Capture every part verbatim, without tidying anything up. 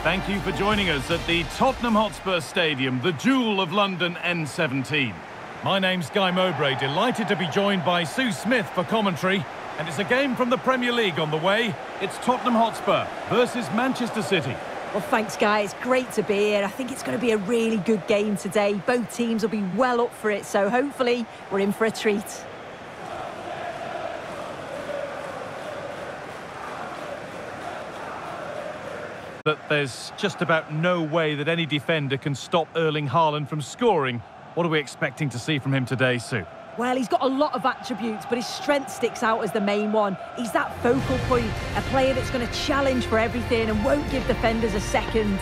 Thank you for joining us at the Tottenham Hotspur Stadium, the jewel of London N seventeen. My name's Guy Mowbray, delighted to be joined by Sue Smith for commentary. And it's a game from the Premier League on the way. It's Tottenham Hotspur versus Manchester City. Well, thanks, Guy. It's great to be here. I think it's going to be a really good game today. Both teams will be well up for it, so hopefully we're in for a treat. That there's just about no way that any defender can stop Erling Haaland from scoring. What are we expecting to see from him today, Sue? Well, he's got a lot of attributes, but his strength sticks out as the main one. He's that focal point, a player that's going to challenge for everything and won't give defenders a second.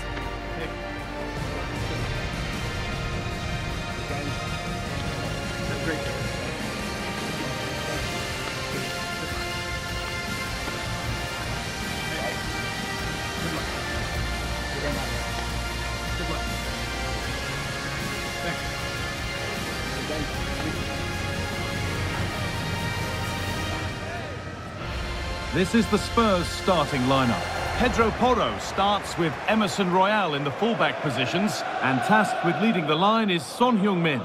This is the Spurs starting lineup. Pedro Porro starts with Emerson Royal in the fullback positions, and tasked with leading the line is Son Heung-min.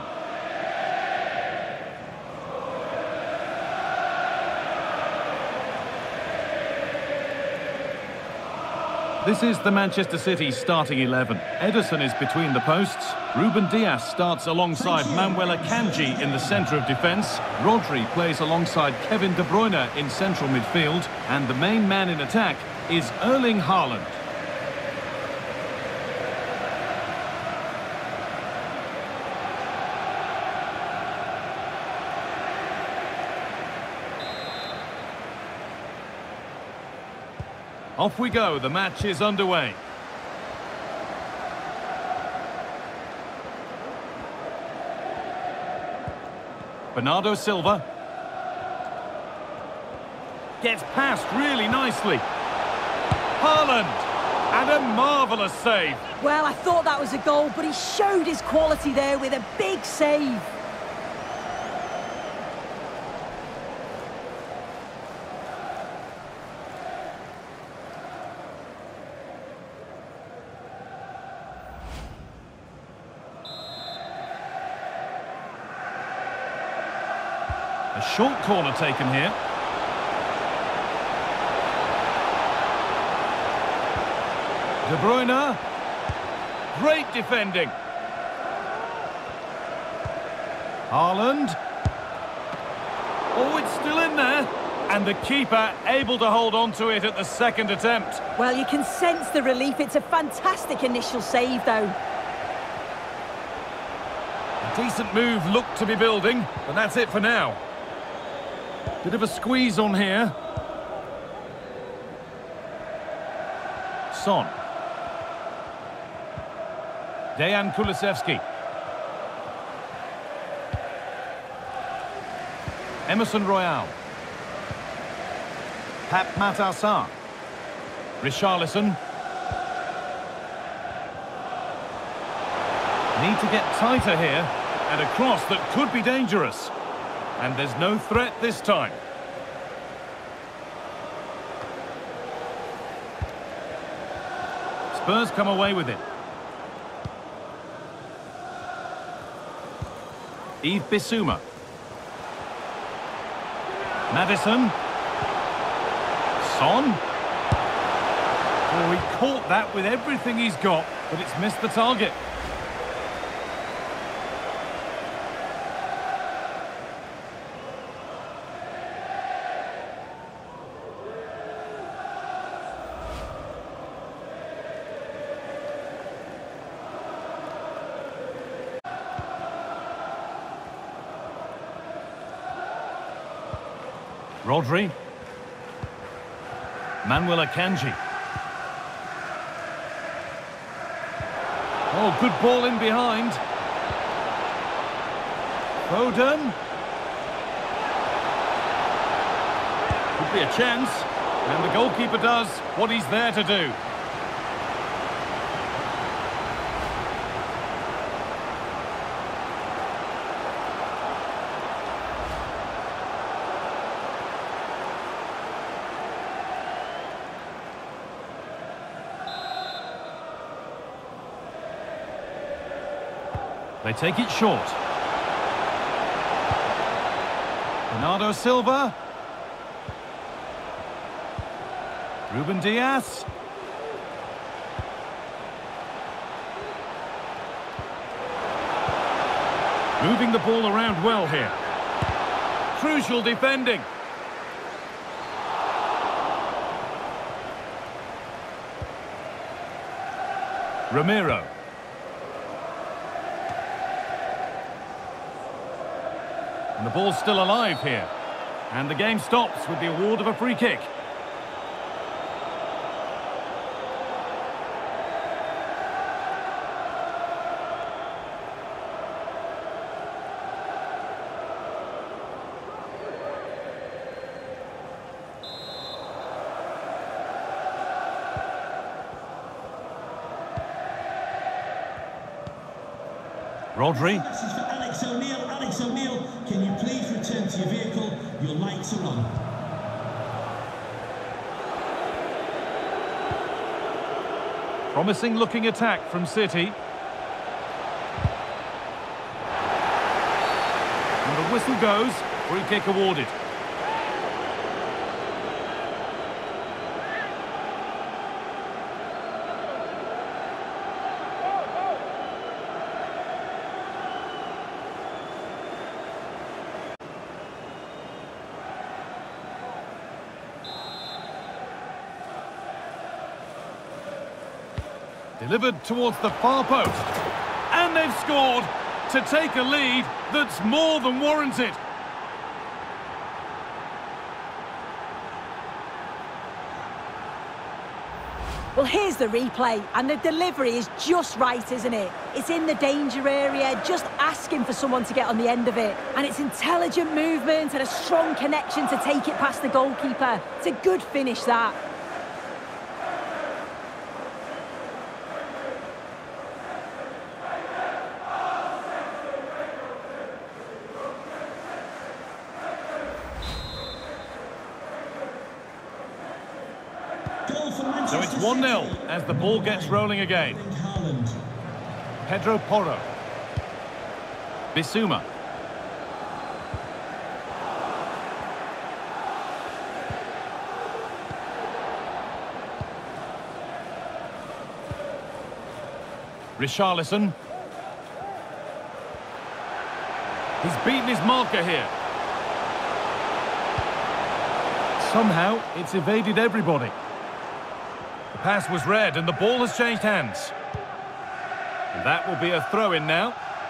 This is the Manchester City starting eleven. Ederson is between the posts. Ruben Dias starts alongside Manuel Akanji in the centre of defence. Rodri plays alongside Kevin De Bruyne in central midfield. And the main man in attack is Erling Haaland. Off we go, the match is underway. Bernardo Silva. Gets past really nicely. Haaland! And a marvellous save. Well, I thought that was a goal, but he showed his quality there with a big save. A short corner taken here. De Bruyne. Great defending. Haaland. Oh, it's still in there. And the keeper able to hold on to it at the second attempt. Well, you can sense the relief. It's a fantastic initial save, though. A decent move looked to be building, but that's it for now. Bit of a squeeze on here. Son. Dejan Kulusevski. Emerson Royal. Pape Matar Sarr. Richarlison. Need to get tighter here, and a cross that could be dangerous. And there's no threat this time. Spurs come away with it. Yves Bissouma. Maddison. Son. Oh, he caught that with everything he's got, but it's missed the target. Rodri. Manuel Akanji. Oh, good ball in behind. Foden. Could be a chance. And the goalkeeper does what he's there to do. They take it short. Bernardo Silva. Ruben Dias. Moving the ball around well here. Crucial defending. Ramiro. And the ball's still alive here. And the game stops with the award of a free kick. Rodri. This is for Alex O'Neill. Alex O'Neill, can you please return to your vehicle? Your lights are on. Promising looking attack from City. And the whistle goes. Free kick awarded. Delivered towards the far post. And they've scored to take a lead that's more than warranted. Well, here's the replay, and the delivery is just right, isn't it? It's in the danger area, just asking for someone to get on the end of it. And it's intelligent movement and a strong connection to take it past the goalkeeper. It's a good finish, that. So it's one nil as the ball gets rolling again. Pedro Porro. Bissouma. Richarlison. He's beaten his marker here. Somehow, it's evaded everybody. The pass was read and the ball has changed hands. And that will be a throw-in now.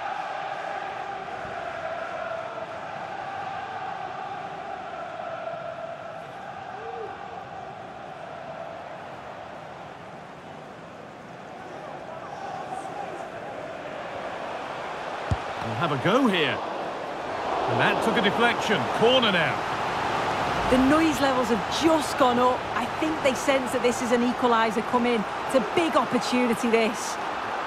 We'll have a go here. And that took a deflection. Corner now. The noise levels have just gone up. I think they sense that this is an equaliser coming. It's a big opportunity, this.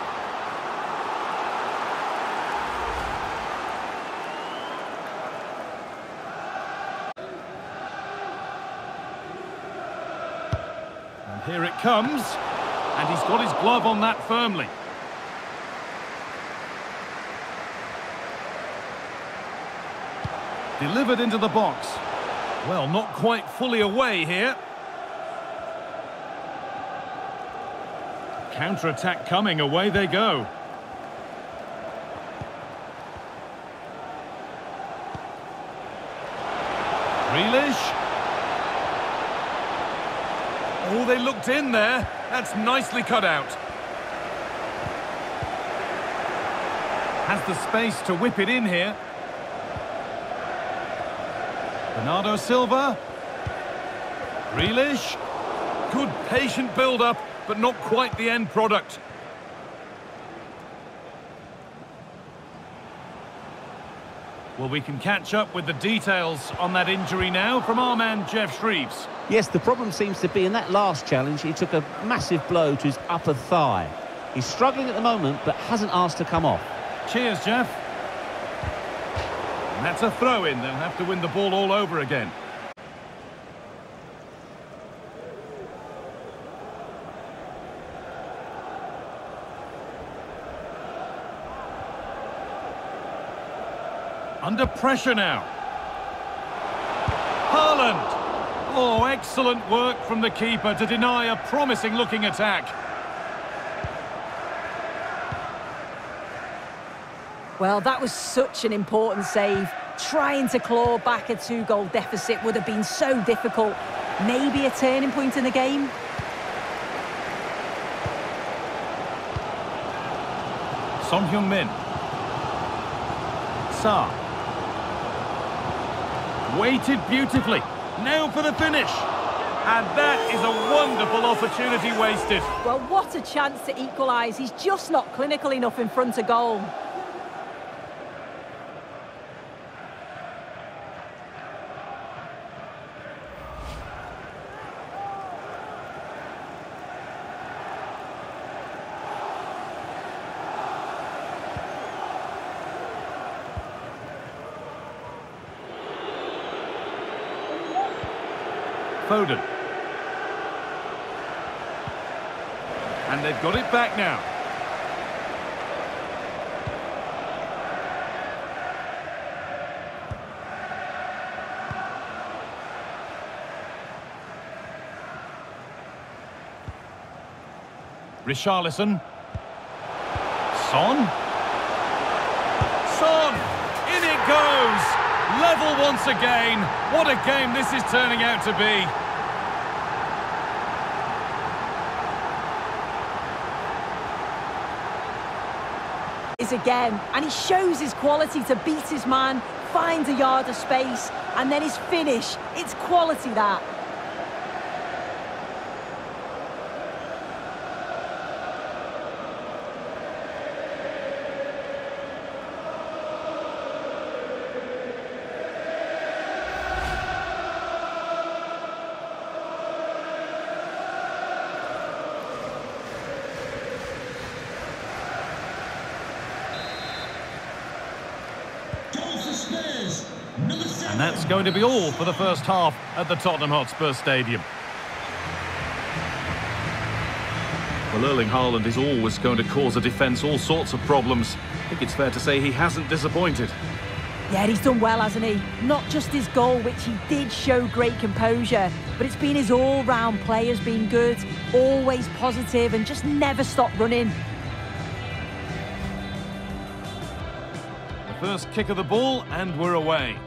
And here it comes. And he's got his glove on that firmly. Delivered into the box. Well, not quite fully away here. Counter-attack coming, away they go. Grealish. Oh, they looked in there. That's nicely cut out. Has the space to whip it in here. Bernardo Silva. Grealish. Good patient build-up, but not quite the end product. Well, we can catch up with the details on that injury now from our man, Jeff Shreeves. Yes, the problem seems to be in that last challenge, he took a massive blow to his upper thigh. He's struggling at the moment, but hasn't asked to come off. Cheers, Jeff. And that's a throw-in. They'll have to win the ball all over again. Under pressure now. Haaland! Oh, excellent work from the keeper to deny a promising-looking attack. Well, that was such an important save. Trying to claw back a two-goal deficit would have been so difficult. Maybe a turning point in the game. Son Heung-min. Sa. Waited beautifully. Now for the finish. And that is a wonderful opportunity wasted. Well, what a chance to equalise. He's just not clinical enough in front of goal. Foden. And they've got it back now. Richarlison. Son. Son! In it goes! Level once again. What a game this is turning out to be. Is again, and he shows his quality to beat his man, find a yard of space, and then his finish. It's quality, that. And that's going to be all for the first half at the Tottenham Hotspur Stadium. Well, Erling Haaland is always going to cause a defence all sorts of problems. I think it's fair to say he hasn't disappointed. Yeah, he's done well, hasn't he? Not just his goal, which he did show great composure, but it's been his all-round play has been good, always positive and just never stopped running. The first kick of the ball and we're away.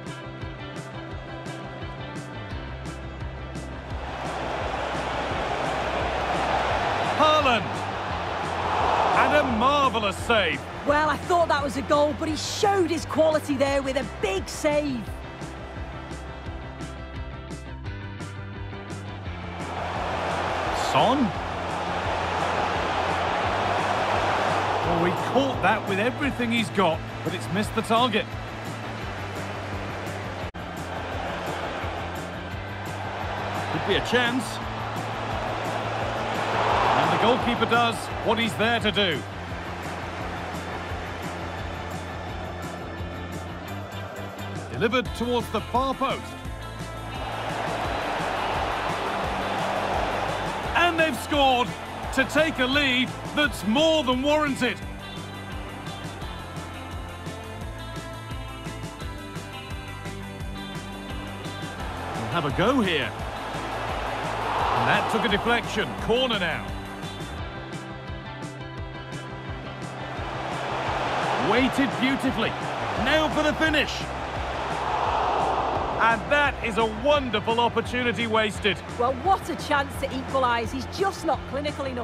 Haaland! And a marvellous save. Well, I thought that was a goal, but he showed his quality there with a big save. Son? Oh, he caught that with everything he's got, but it's missed the target. Could be a chance. And the goalkeeper does what he's there to do. Delivered towards the far post. And they've scored to take a lead that's more than warranted. We'll have a go here. And that took a deflection. Corner now. Waited beautifully. Now for the finish. And that is a wonderful opportunity wasted. Well, what a chance to equalise. He's just not clinical enough.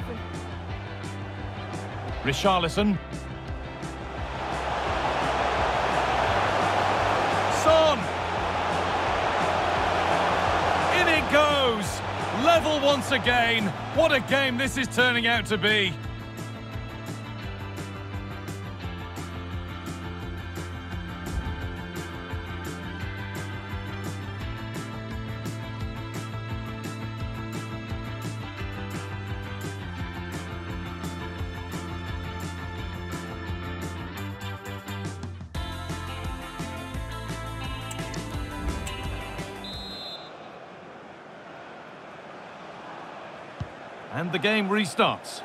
Richarlison. Son! In it goes! Level once again. What a game this is turning out to be. And the game restarts.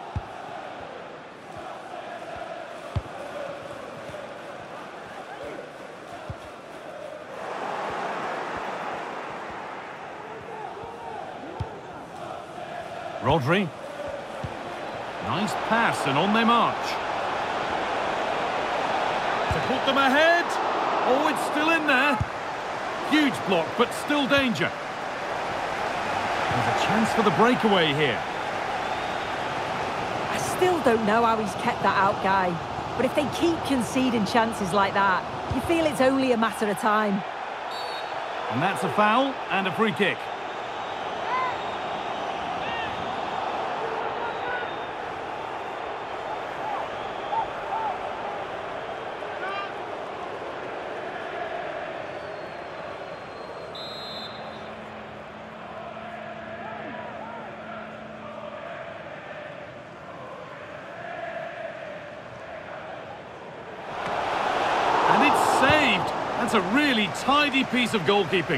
Rodri. Nice pass, and on they march. To put them ahead. Oh, it's still in there. Huge block, but still danger. There's a chance for the breakaway here. I still don't know how he's kept that out, Guy. But if they keep conceding chances like that, you feel it's only a matter of time. And that's a foul and a free kick. That's a really tidy piece of goalkeeping.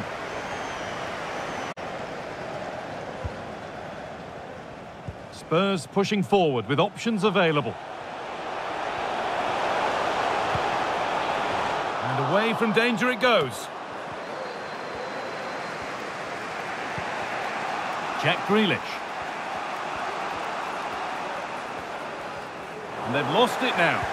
Spurs pushing forward with options available. And away from danger it goes. Jack Grealish. And they've lost it now.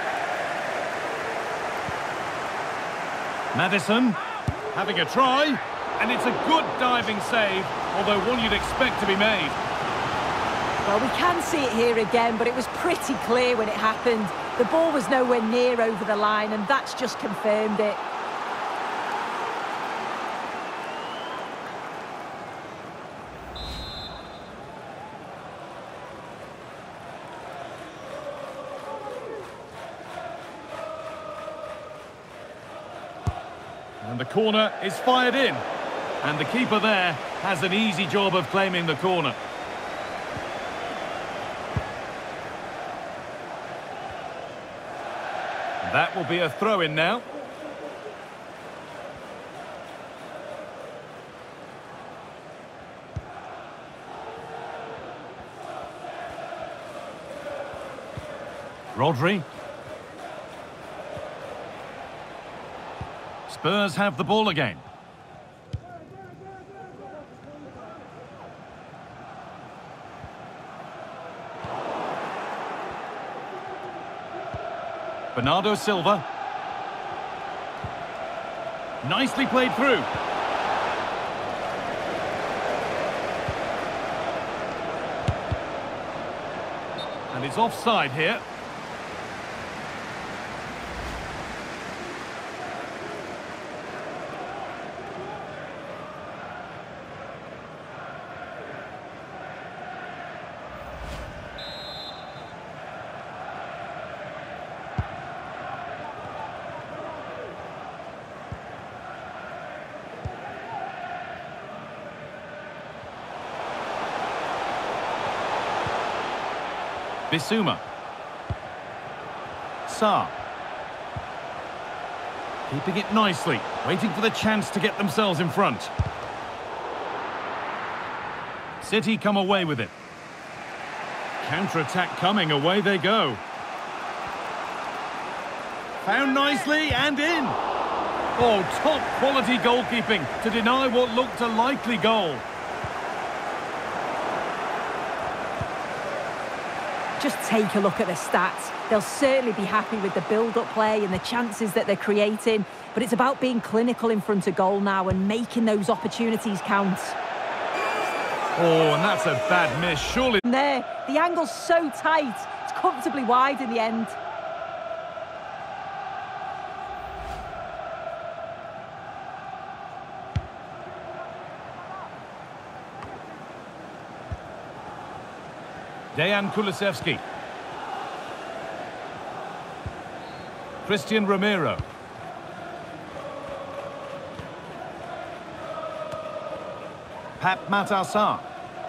Maddison, having a try, and it's a good diving save, although one you'd expect to be made. Well, we can see it here again, but it was pretty clear when it happened. The ball was nowhere near over the line, and that's just confirmed it. And the corner is fired in. And the keeper there has an easy job of claiming the corner. That will be a throw-in now. Rodri. Spurs have the ball again. Bernardo Silva. Nicely played through. And it's offside here. Bissouma. Sarr. Keeping it nicely, waiting for the chance to get themselves in front. City come away with it. Counter-attack coming, away they go. Found nicely and in. Oh, top quality goalkeeping to deny what looked a likely goal. Just take a look at the stats. They'll certainly be happy with the build-up play and the chances that they're creating, but it's about being clinical in front of goal now and making those opportunities count. Oh, and that's a bad miss, surely. And there, the angle's so tight, it's comfortably wide in the end. Dejan Kulusevski. Christian Romero. Pape Matar Sarr.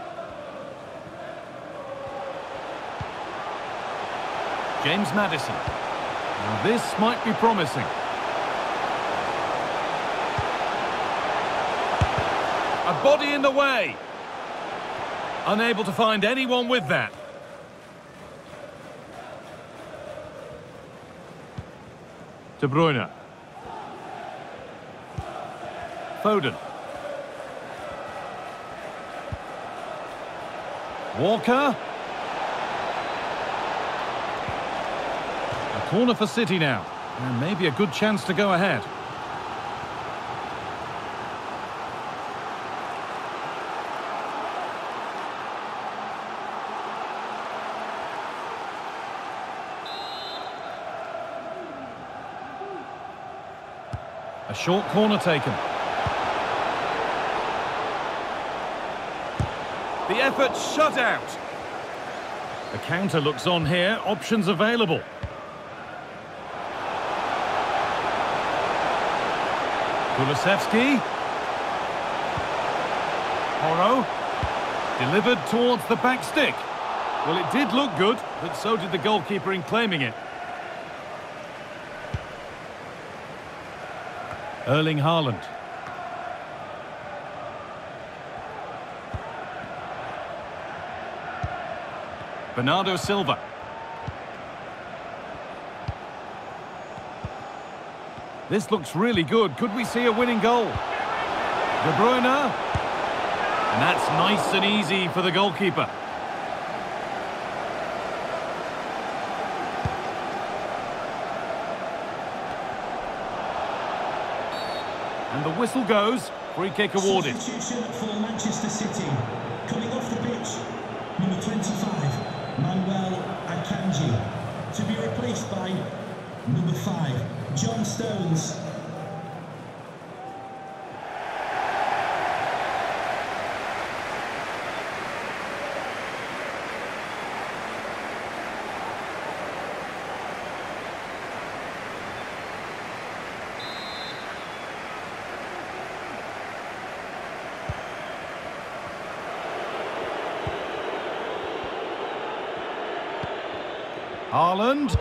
James Maddison. Now this might be promising. A body in the way. Unable to find anyone with that. De Bruyne. Foden. Walker. A corner for City now. And maybe a good chance to go ahead. A short corner taken. The effort shut out. The counter looks on here. Options available. Kulusevski. Porro. Delivered towards the back stick. Well, it did look good, but so did the goalkeeper in claiming it. Erling Haaland. Bernardo Silva. This looks really good. Could we see a winning goal? De Bruyne. And that's nice and easy for the goalkeeper. And the whistle goes. Free kick awarded. Substitution for Manchester City. Coming off the pitch, number twenty-five, Manuel Akanji. To be replaced by number five, John Stones. Haaland.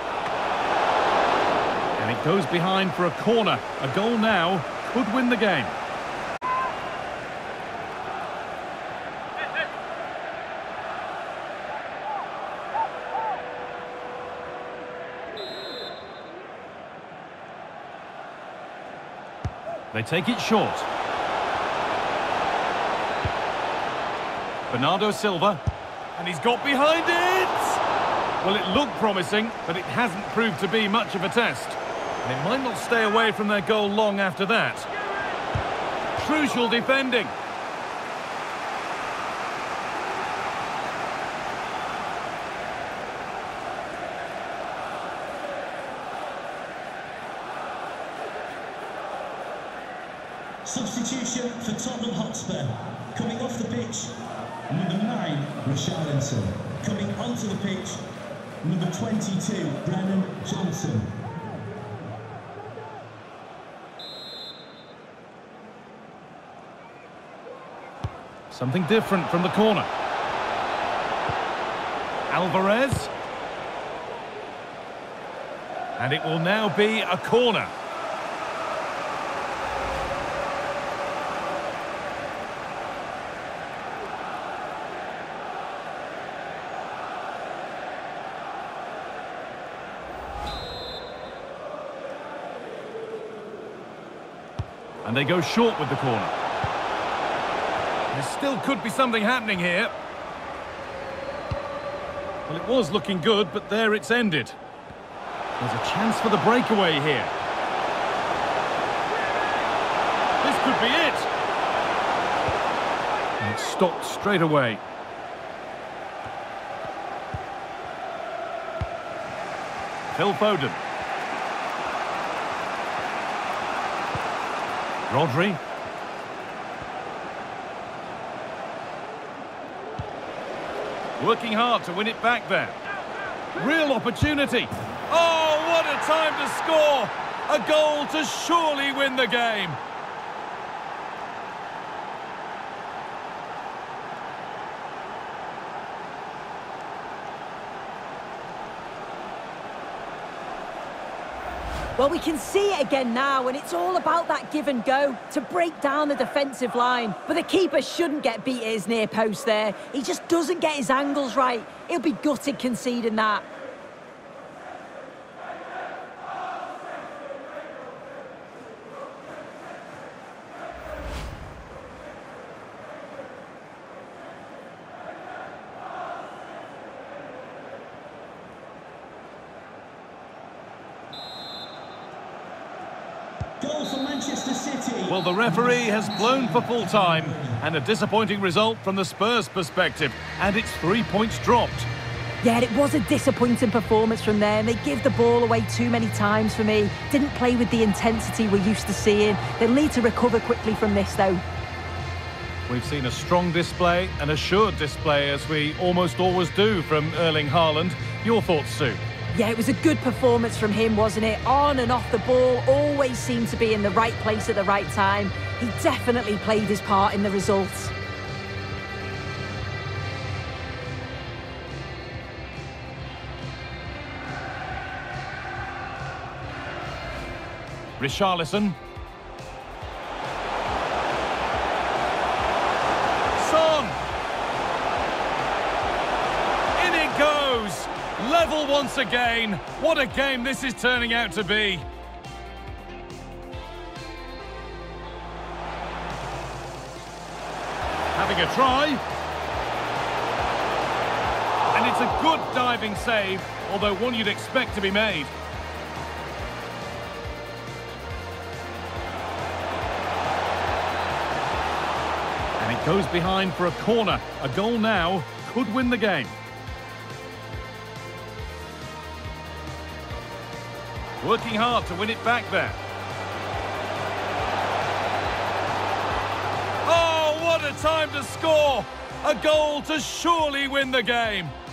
And it goes behind for a corner. A goal now could win the game. They take it short. Bernardo Silva. And he's got behind it! Well, it looked promising, but it hasn't proved to be much of a test. And it might not stay away from their goal long after that. Crucial defending. Substitution for Tottenham Hotspur. Coming off the pitch, number nine, Richarlison. Coming onto the pitch, number twenty-two, Brennan Johnson. Something different from the corner. Alvarez. And it will now be a corner. And they go short with the corner. There still could be something happening here. Well, it was looking good, but there it's ended. There's a chance for the breakaway here. This could be it. And it's stopped straight away. Phil Foden. Rodri. Working hard to win it back there. Real opportunity. Oh, what a time to score! A goal to surely win the game. Well, we can see it again now, and it's all about that give and go to break down the defensive line. But the keeper shouldn't get beat at his near post there. He just doesn't get his angles right. He'll be gutted conceding that. Manchester City. Well, the referee has blown for full time, and a disappointing result from the Spurs' perspective, and it's three points dropped. Yeah, it was a disappointing performance from them. They give the ball away too many times for me. Didn't play with the intensity we're used to seeing. They'll need to recover quickly from this, though. We've seen a strong display, an assured display, as we almost always do from Erling Haaland. Your thoughts, Sue? Yeah, it was a good performance from him, wasn't it? On and off the ball, always seemed to be in the right place at the right time. He definitely played his part in the results. Richarlison. Son! In it goes! Level once again. What a game this is turning out to be. Having a try. And it's a good diving save, although one you'd expect to be made. And it goes behind for a corner. A goal now could win the game. Working hard to win it back there. Oh, what a time to score! A goal to surely win the game.